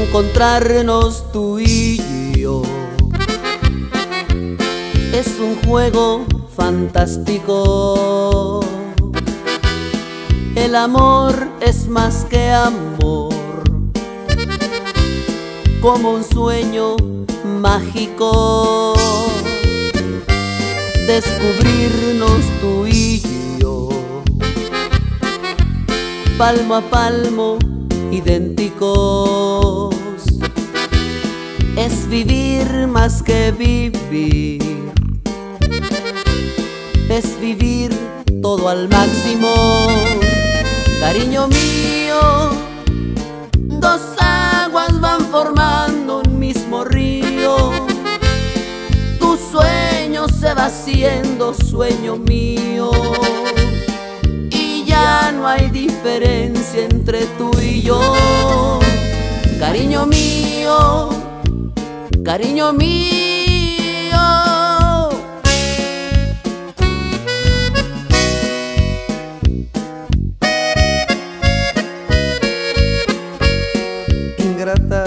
Encontrarnos tú y yo es un juego fantástico. El amor es más que amor, como un sueño mágico. Descubrirnos tú y yo, palmo a palmo, idénticos. Es vivir más que vivir, es vivir todo al máximo. Cariño mío, dos aguas van formando un mismo río. Tu sueño se va haciendo sueño mío, y ya no hay diferencia entre tú y yo. Cariño mío, cariño mío. Ingrata.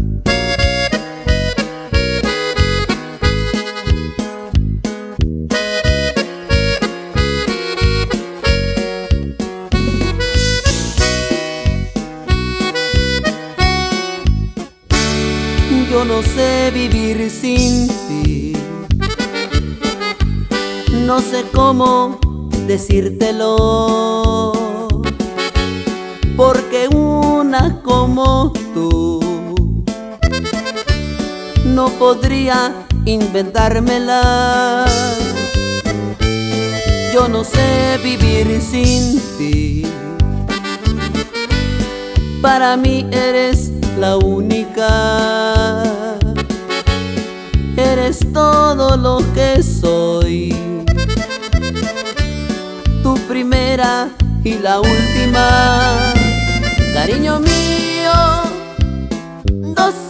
Yo no sé vivir sin ti, no sé cómo decírtelo, porque una como tú no podría inventármela. Yo no sé vivir sin ti, para mí eres la única. Eres todo lo que soy, tu primera y la última. Cariño mío, dos